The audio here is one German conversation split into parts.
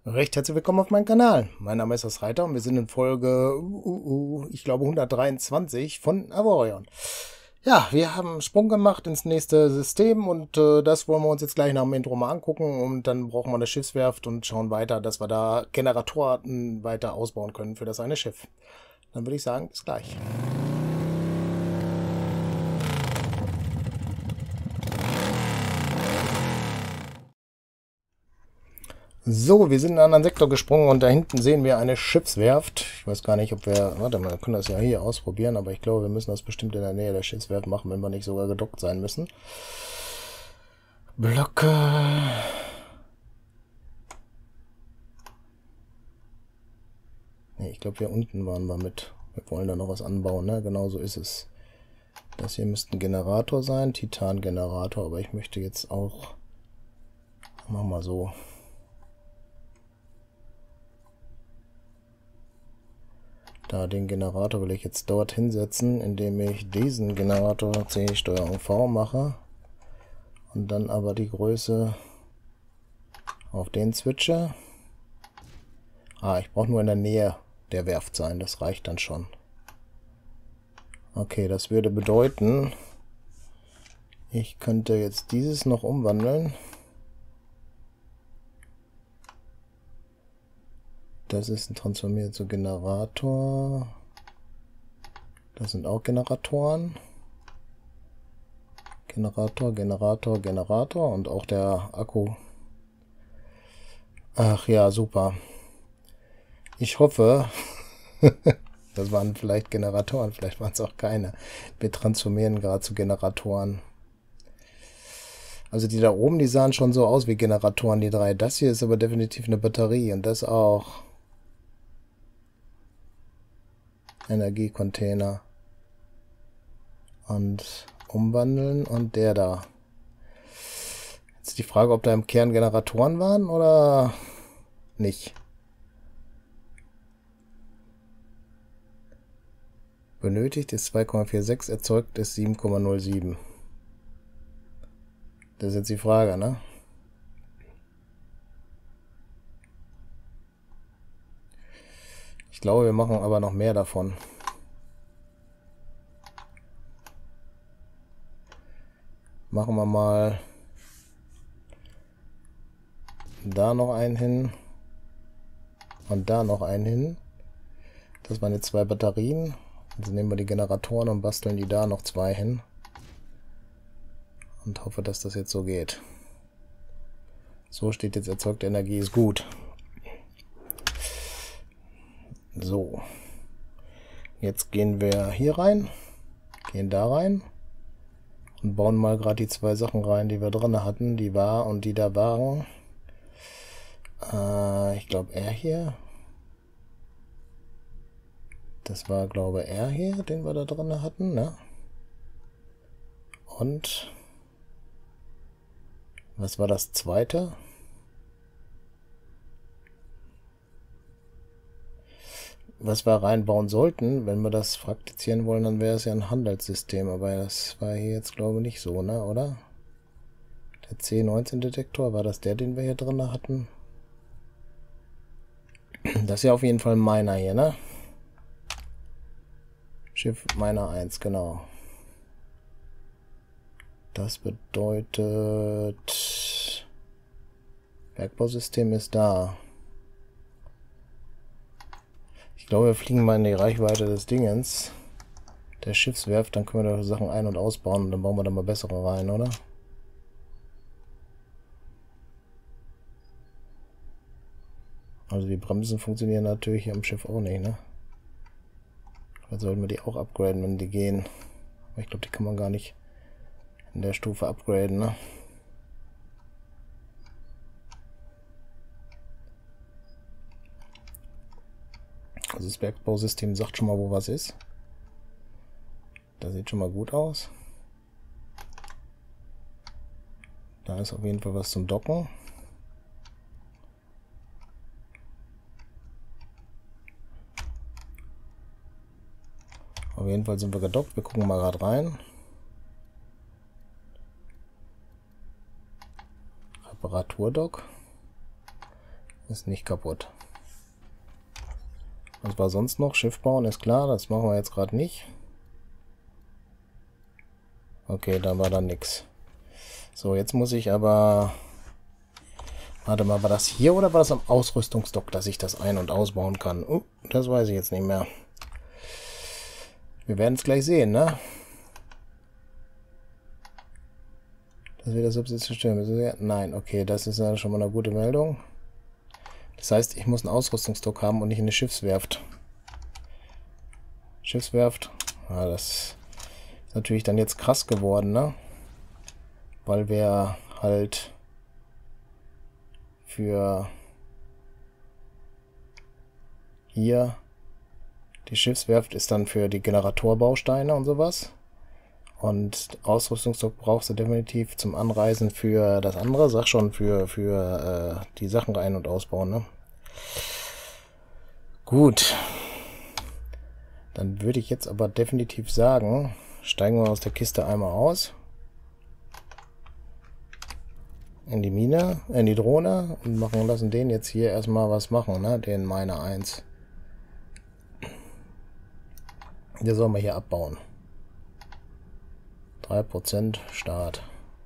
Recht herzlich willkommen auf meinem Kanal. Mein Name ist das Reiter und wir sind in Folge, ich glaube 123 von Avorion. Ja, wir haben einen Sprung gemacht ins nächste System und das wollen wir uns jetzt gleich nach dem Intro mal angucken und dann brauchen wir eine Schiffswerft und schauen weiter, dass wir da Generatoren weiter ausbauen können für das eine Schiff. Dann würde ich sagen, bis gleich. So, wir sind in einen anderen Sektor gesprungen und da hinten sehen wir eine Schiffswerft. Ich weiß gar nicht, ob wir... Warte mal, wir können das ja hier ausprobieren, aber ich glaube, wir müssen das bestimmt in der Nähe der Schiffswerft machen, wenn wir nicht sogar gedockt sein müssen. Blöcke... Ne, ich glaube, hier unten waren wir mit. Wir wollen da noch was anbauen, ne? Genau so ist es. Das hier müsste ein Generator sein, Titan-Generator, aber ich möchte jetzt auch... Machen wir mal so... Da den Generator will ich jetzt dort hinsetzen, indem ich diesen Generator C Steuerung V mache und dann aber die Größe auf den switche. Ich brauche nur in der Nähe der Werft sein, das reicht dann schon. Okay, das würde bedeuten, ich könnte jetzt dieses noch umwandeln. Das ist ein transformierter Generator. Das sind auch Generatoren. Generator, Generator, Generator und auch der Akku. Ach ja, super. Ich hoffe, das waren vielleicht Generatoren, vielleicht waren es auch keine. Wir transformieren gerade zu Generatoren. Also die da oben, die sahen schon so aus wie Generatoren, die drei. Das hier ist aber definitiv eine Batterie und das auch. Energiecontainer und umwandeln und der da. Jetzt die Frage, ob da im Kern Generatoren waren oder nicht. Benötigt ist 2,46, erzeugt ist 7,07. Das ist jetzt die Frage, ne? Ich glaube, wir machen aber noch mehr davon. Machen wir mal da noch einen hin und da noch einen hin. Das waren jetzt 2 Batterien. Jetzt nehmen wir die Generatoren und basteln die da noch 2 hin. Und hoffe, dass das jetzt so geht. So steht jetzt erzeugte Energie ist gut. So, jetzt gehen wir hier rein, gehen da rein und bauen mal gerade die 2 Sachen rein, die wir drin hatten, die war und die da waren. Ich glaube er hier. Das war glaube er hier, den wir da drin hatten, ne? Und was war das zweite? Was wir reinbauen sollten, wenn wir das praktizieren wollen, dann wäre es ja ein Handelssystem, aber das war hier jetzt glaube ich nicht so, ne, oder? Der C19-Detektor, war das der, den wir hier drin hatten? Das ist ja auf jeden Fall meiner hier, ne? Schiff meiner 1, genau. Das bedeutet, Bergbausystem ist da. Ich glaube, wir fliegen mal in die Reichweite des Dingens, der Schiffswerft, dann können wir da Sachen ein- und ausbauen und dann bauen wir da mal bessere rein, oder? Also die Bremsen funktionieren natürlich hier im Schiff auch nicht, ne? Dann sollten wir die auch upgraden, wenn die gehen. Aber ich glaube, die kann man gar nicht in der Stufe upgraden, ne? Also das Bergbausystem sagt schon mal, wo was ist. Das sieht schon mal gut aus. Da ist auf jeden Fall was zum Docken. Auf jeden Fall sind wir gedockt. Wir gucken mal gerade rein. Reparaturdock. Ist nicht kaputt. Was war sonst noch? Schiff bauen ist klar, das machen wir jetzt gerade nicht. Okay, da war dann nix. So, jetzt muss ich aber... Warte mal, war das hier oder war das am Ausrüstungsdock, dass ich das ein- und ausbauen kann? Das weiß ich jetzt nicht mehr. Wir werden es gleich sehen, ne? Das wird das Subsystem. Nein, okay, das ist ja schon mal eine gute Meldung. Das heißt, ich muss einen Ausrüstungsdock haben und nicht eine Schiffswerft. Schiffswerft. Ja, das ist natürlich dann jetzt krass geworden, ne? Weil wir halt für hier die Schiffswerft ist dann für die Generatorbausteine und sowas. Und Ausrüstungsdock brauchst du definitiv zum Anreisen für das andere. Sag schon, für die Sachen ein- und ausbauen, ne? Gut. Dann würde ich jetzt aber definitiv sagen, steigen wir aus der Kiste einmal aus. In die Mine, in die Drohne und lassen den jetzt hier erstmal was machen, ne? Den Miner 1. Der soll wir hier abbauen. 3% Start.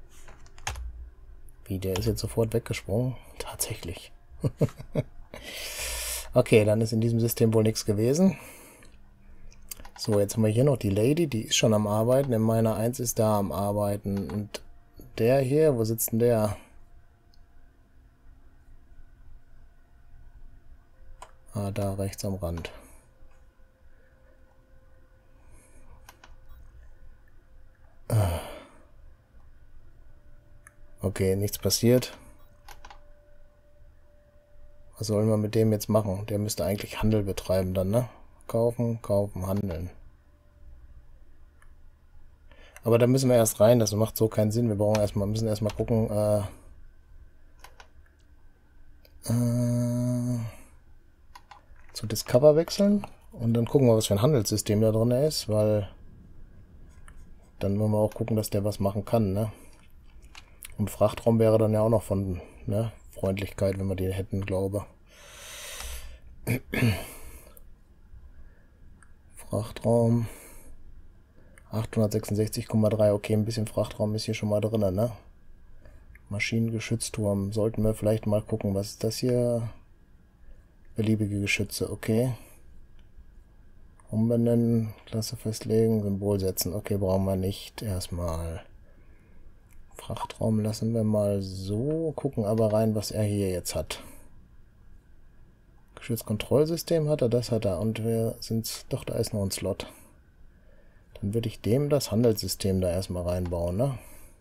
Wie, der ist jetzt sofort weggesprungen? Tatsächlich. Okay, dann ist in diesem System wohl nichts gewesen. So, jetzt haben wir hier noch die Lady, die ist schon am Arbeiten. Der Miner 1 ist da am Arbeiten. Und der hier, wo sitzt denn der? Ah, da rechts am Rand. Okay, nichts passiert. Was sollen wir mit dem jetzt machen? Der müsste eigentlich Handel betreiben dann, ne? Kaufen, kaufen, handeln. Aber da müssen wir erst rein, das macht so keinen Sinn. Wir müssen erstmal gucken, zu Discover wechseln und dann gucken wir, was für ein Handelssystem da drin ist, weil dann wollen wir auch gucken, dass der was machen kann, ne? Und Frachtraum wäre dann ja auch noch von, ne, Freundlichkeit, wenn wir die hätten, glaube. Frachtraum 866,3, okay, ein bisschen Frachtraum ist hier schon mal drin, ne? Maschinengeschützturm, sollten wir vielleicht mal gucken, was ist das hier? Beliebige Geschütze, okay. Umbenennen, Klasse festlegen, Symbol setzen, okay, brauchen wir nicht. Erstmal Frachtraum lassen wir mal so, gucken aber rein, was er hier jetzt hat. Geschützkontrollsystem hat er, das hat er. Und wir sind, doch, da ist noch ein Slot. Dann würde ich dem das Handelssystem da erstmal reinbauen, ne?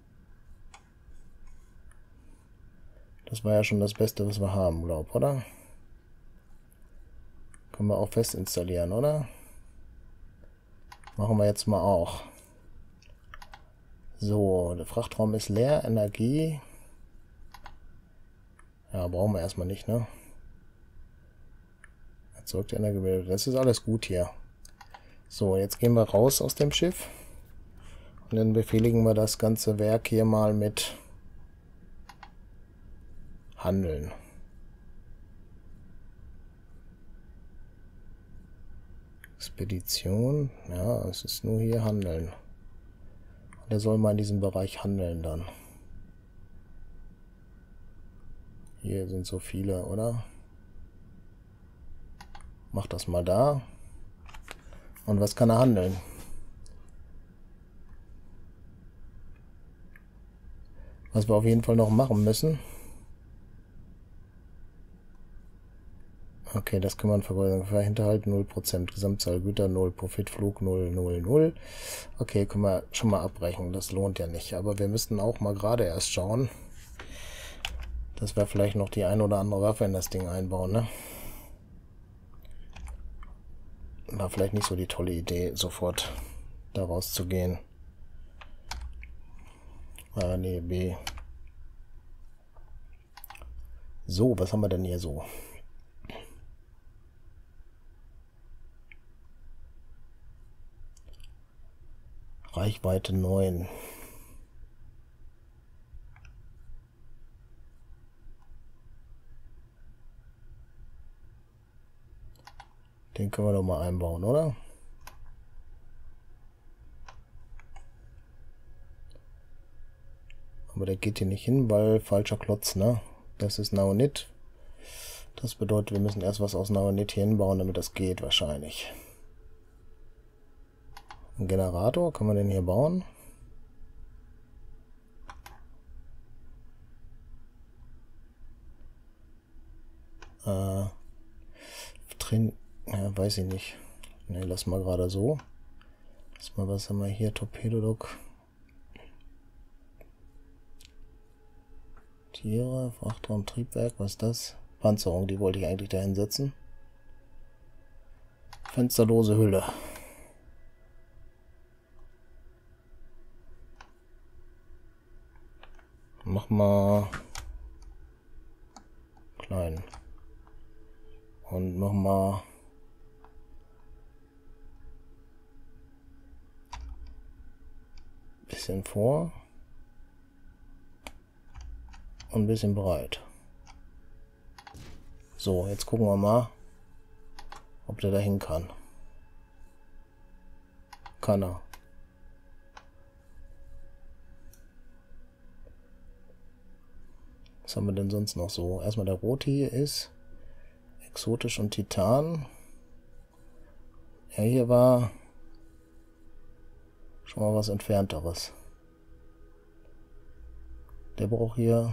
Das war ja schon das Beste, was wir haben, glaub, oder? Können wir auch fest installieren, oder? Machen wir jetzt mal auch. So, der Frachtraum ist leer, Energie. Ja, brauchen wir erstmal nicht, ne? Erzeugt Energie, das ist alles gut hier. So, jetzt gehen wir raus aus dem Schiff. Und dann befehligen wir das ganze Werk hier mal mit Handeln. Expedition, ja, es ist nur hier Handeln. Und er soll mal in diesem Bereich handeln dann. Hier sind so viele, oder? Mach das mal da. Und was kann er handeln? Was wir auf jeden Fall noch machen müssen. Okay, das kann man hinterhalten. 0%. Gesamtzahl Güter 0. Profitflug 0, 0, 0. Okay, können wir schon mal abbrechen. Das lohnt ja nicht. Aber wir müssten auch mal gerade erst schauen, dass wir vielleicht noch die ein oder andere Waffe in das Ding einbauen, ne? War vielleicht nicht so die tolle Idee, sofort da rauszugehen. Nee, B. So, was haben wir denn hier so? Reichweite 9. Den können wir doch mal einbauen, oder? Aber der geht hier nicht hin, weil falscher Klotz, ne? Das ist Naonit. Das bedeutet, wir müssen erst was aus Naonit hier hinbauen, damit das geht wahrscheinlich. Ein Generator, kann man den hier bauen? Drin, ja, weiß ich nicht. Ne, lass mal gerade so. Lass mal, was haben wir hier? Torpedodok. Tiere, Frachtraum, Triebwerk, was ist das? Panzerung, die wollte ich eigentlich dahin setzen. Fensterlose Hülle. Mach mal klein. Und mach mal bisschen vor. Und ein bisschen breit. So, jetzt gucken wir mal, ob der dahin kann. Kann er. Was haben wir denn sonst noch so? Erstmal der rote hier ist exotisch und Titan. Ja, hier war schon mal was Entfernteres. Der braucht hier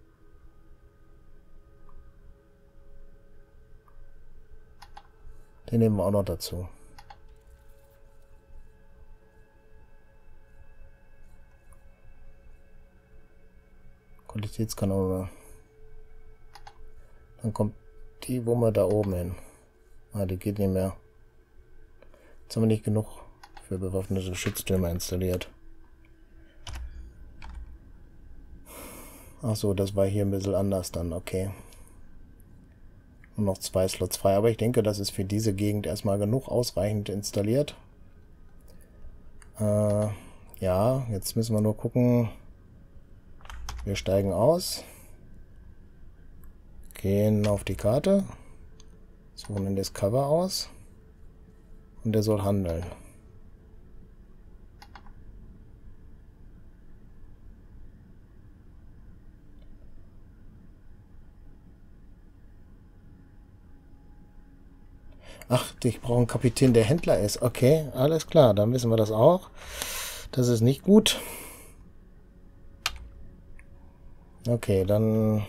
den nehmen wir auch noch dazu. Qualitätskanone. Dann kommt die Wumme da oben hin. Ah, die geht nicht mehr. Jetzt haben wir nicht genug für bewaffnete Schütztürme installiert. Ach so, das war hier ein bisschen anders dann, okay. Und noch 2 Slots frei, aber ich denke, das ist für diese Gegend erstmal genug ausreichend installiert. Ja, jetzt müssen wir nur gucken. Wir steigen aus. Gehen auf die Karte. Suchen den Discover aus. Und der soll handeln. Ach, ich brauche einen Kapitän, der Händler ist. Okay, alles klar, dann wissen wir das auch. Das ist nicht gut. Okay, dann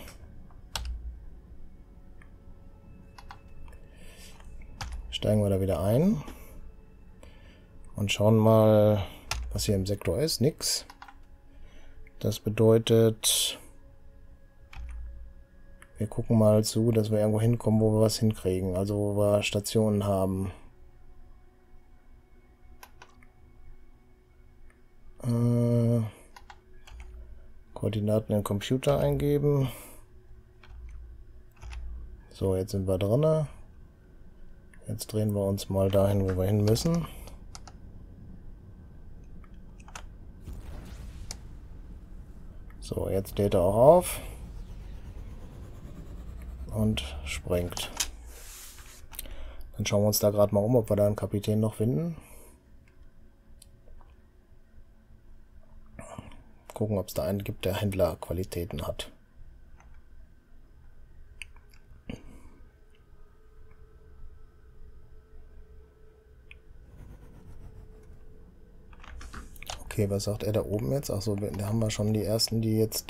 steigen wir da wieder ein und schauen mal, was hier im Sektor ist. Nix. Das bedeutet, wir gucken mal zu, dass wir irgendwo hinkommen, wo wir was hinkriegen. Also wo wir Stationen haben. Koordinaten in den Computer eingeben. So, jetzt sind wir drin. Jetzt drehen wir uns mal dahin, wo wir hin müssen. So, jetzt lädt er auch auf. Und springt. Dann schauen wir uns da gerade mal um, ob wir da einen Kapitän noch finden. Gucken, ob es da einen gibt, der Händlerqualitäten hat. Okay, was sagt er da oben jetzt? Achso, da haben wir schon die ersten, die jetzt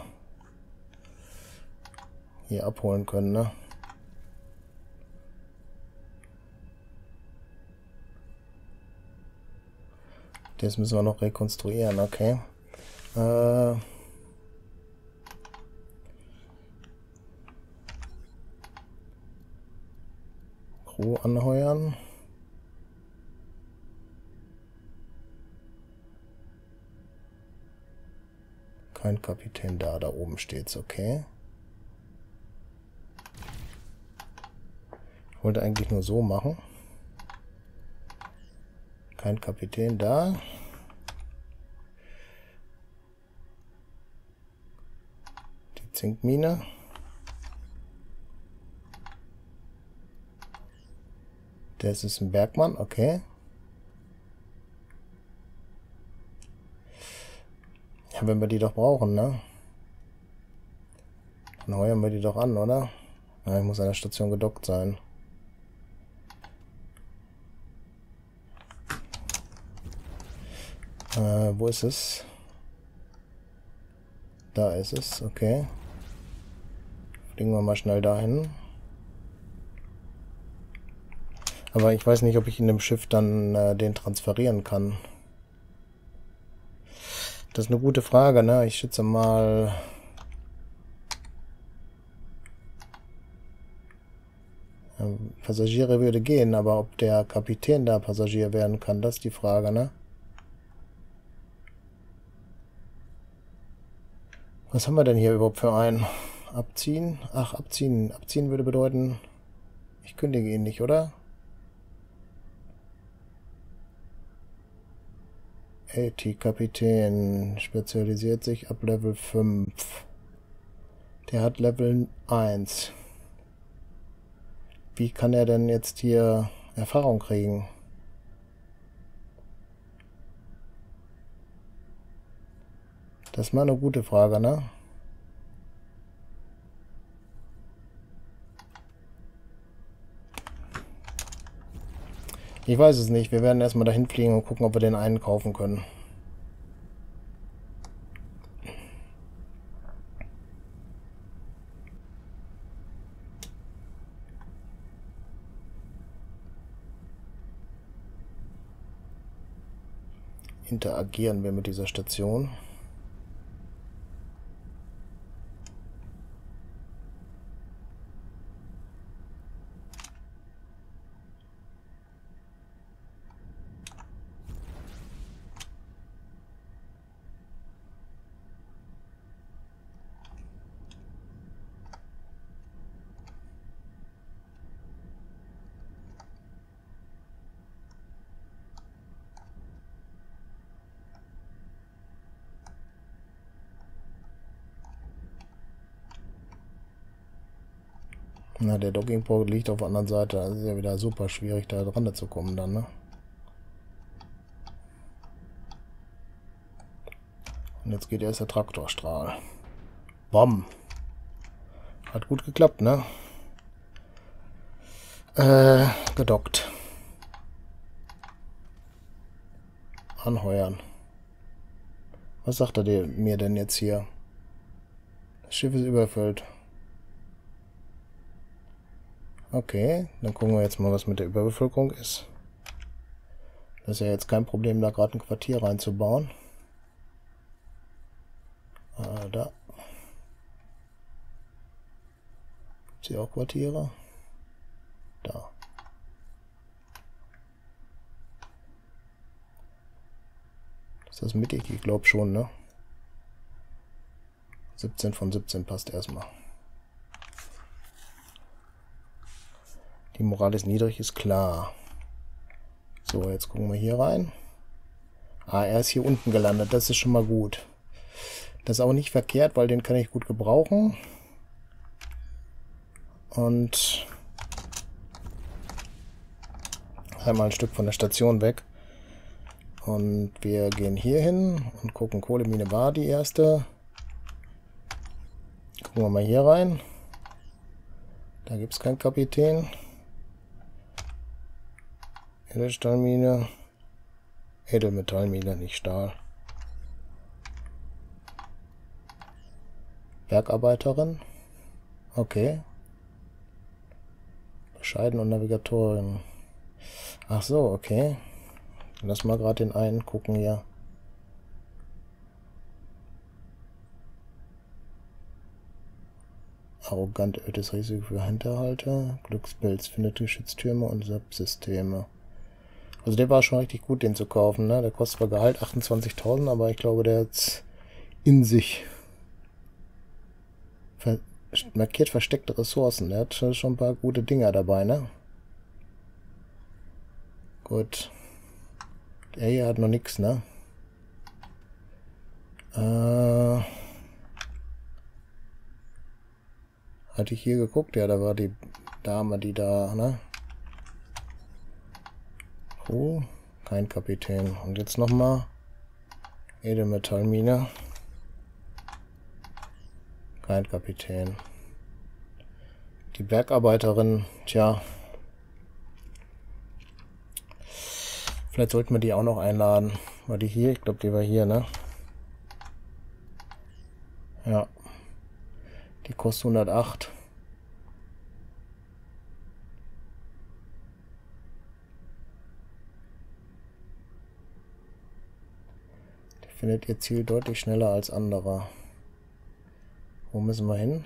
hier abholen können, ne? Das müssen wir noch rekonstruieren, okay. Crew anheuern. Kein Kapitän da, da oben steht's, okay. Ich wollte eigentlich nur so machen. Kein Kapitän da. Die Zinkmine. Das ist ein Bergmann, okay. Ja, wenn wir die doch brauchen, ne? Dann heuern wir die doch an, oder? Ja, ich muss an der Station gedockt sein. Wo ist es? Da ist es, okay. Fliegen wir mal schnell dahin. Aber ich weiß nicht, ob ich in dem Schiff dann den transferieren kann. Das ist eine gute Frage, ne? Ich schätze mal... Passagiere würde gehen, aber ob der Kapitän da Passagier werden kann, das ist die Frage, ne? Was haben wir denn hier überhaupt für einen? Abziehen? Ach, abziehen. Abziehen würde bedeuten, ich kündige ihn nicht, oder? AT-Kapitän spezialisiert sich ab Level 5. Der hat Level 1. Wie kann er denn jetzt hier Erfahrung kriegen? Das ist mal eine gute Frage, ne? Ich weiß es nicht. Wir werden erstmal dahin fliegen und gucken, ob wir den einen kaufen können. Interagieren wir mit dieser Station. Na, der Dockingport liegt auf der anderen Seite. Das ist ja wieder super schwierig, da dran zu kommen dann, ne? Und jetzt geht erst der Traktorstrahl. Bam! Hat gut geklappt, ne? Gedockt. Anheuern. Was sagt er mir denn jetzt hier? Das Schiff ist überfüllt. Okay, dann gucken wir jetzt mal, was mit der Überbevölkerung ist. Das ist ja jetzt kein Problem, da gerade ein Quartier reinzubauen. Da. Gibt es hier auch Quartiere? Da. Ist das mittig? Ich glaube schon, ne? 17 von 17 passt erstmal. Die Moral ist niedrig, ist klar. So, jetzt gucken wir hier rein. Ah, er ist hier unten gelandet. Das ist schon mal gut. Das ist auch nicht verkehrt, weil den kann ich gut gebrauchen. Und einmal ein Stück von der Station weg. Und wir gehen hier hin und gucken. Kohlemine war die erste. Gucken wir mal hier rein. Da gibt es keinen Kapitän. Edelstahlmine. Edelmetallmine, nicht Stahl. Bergarbeiterin. Okay. Bescheiden und Navigatorin. Ach so, okay. Lass mal gerade den einen gucken hier. Arrogant erhöhtes Risiko für Hinterhalte. Glückspilz findet Geschütztürme und Subsysteme. Also der war schon richtig gut, den zu kaufen, ne? Der kostet zwar Gehalt 28.000, aber ich glaube, der hat in sich markiert versteckte Ressourcen. Der hat schon ein paar gute Dinger dabei, ne? Gut. Der hier hat noch nichts, ne? Hatte ich hier geguckt? Ja, da war die Dame, die da, ne? Crew, kein Kapitän. Und jetzt nochmal Edelmetallmine. Kein Kapitän. Die Bergarbeiterin, tja. Vielleicht sollten wir die auch noch einladen. War die hier? Ich glaube, die war hier, ne? Ja. Die kostet 108. Die findet ihr Ziel deutlich schneller als andere. Wo müssen wir hin?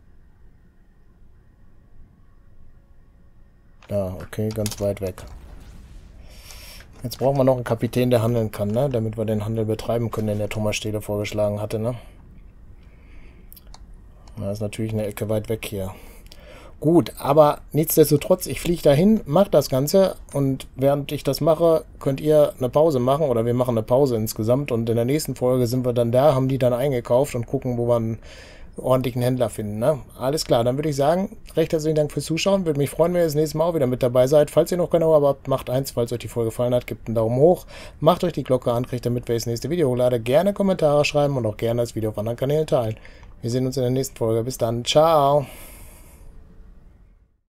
Da, okay, ganz weit weg. Jetzt brauchen wir noch einen Kapitän, der handeln kann, ne? Damit wir den Handel betreiben können, den der Thomas Steele vorgeschlagen hatte, ne? Das ist natürlich eine Ecke weit weg hier. Gut, aber nichtsdestotrotz, ich fliege dahin, mache das Ganze und während ich das mache, könnt ihr eine Pause machen oder wir machen eine Pause insgesamt und in der nächsten Folge sind wir dann da, haben die dann eingekauft und gucken, wo wir einen ordentlichen Händler finden, ne? Alles klar, dann würde ich sagen, recht herzlichen Dank fürs Zuschauen. Würde mich freuen, wenn ihr das nächste Mal auch wieder mit dabei seid. Falls ihr noch keine Abo habt, macht eins. Falls euch die Folge gefallen hat, gebt einen Daumen hoch. Macht euch die Glocke an, kriegt damit, wenn ich das nächste Video hochlade. Gerne Kommentare schreiben und auch gerne das Video auf anderen Kanälen teilen. Wir sehen uns in der nächsten Folge. Bis dann. Ciao.